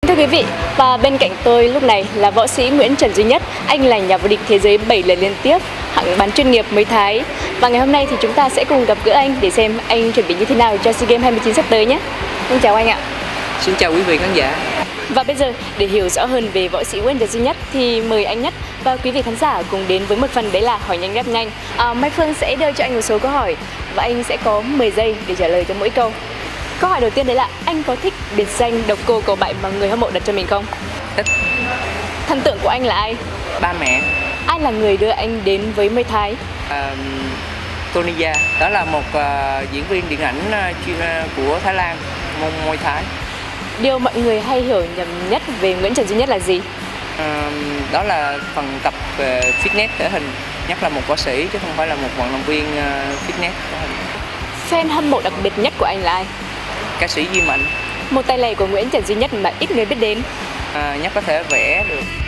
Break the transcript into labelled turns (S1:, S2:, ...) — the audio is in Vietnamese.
S1: Thưa quý vị, và bên cạnh tôi lúc này là võ sĩ Nguyễn Trần Duy Nhất. Anh là nhà vô địch thế giới 7 lần liên tiếp, hạng bắn chuyên nghiệp mới Thái. Và ngày hôm nay thì chúng ta sẽ cùng gặp gỡ anh để xem anh chuẩn bị như thế nào cho SEA Games 29 sắp tới nhé. Xin chào anh ạ.
S2: Xin chào quý vị khán giả.
S1: Và bây giờ để hiểu rõ hơn về võ sĩ Nguyễn Trần Duy Nhất thì mời anh Nhất và quý vị khán giả cùng đến với một phần đấy là hỏi nhanh đáp nhanh. Mai Phương sẽ đưa cho anh một số câu hỏi và anh sẽ có 10 giây để trả lời cho mỗi câu. Câu hỏi đầu tiên đấy là anh có thích biệt danh độc cô cầu bại mà người hâm mộ đặt cho mình không?
S2: Thích.
S1: Thần tượng của anh là ai?
S2: Ba mẹ.
S1: Ai là người đưa anh đến với Muay Thái?
S2: Toniya, đó là một diễn viên điện ảnh của Thái Lan, môn Muay Thái.
S1: Điều mọi người hay hiểu nhầm nhất về Nguyễn Trần Duy Nhất là gì?
S2: Đó là phần tập fitness thể hình, nhất là một võ sĩ chứ không phải là một vận động viên fitness thể hình.
S1: Fan hâm mộ đặc biệt nhất của anh là ai?
S2: Ca sĩ Duy Mạnh.
S1: Một tay lề của Nguyễn Trần Duy Nhất mà ít người biết đến.
S2: Nhất có thể vẽ được.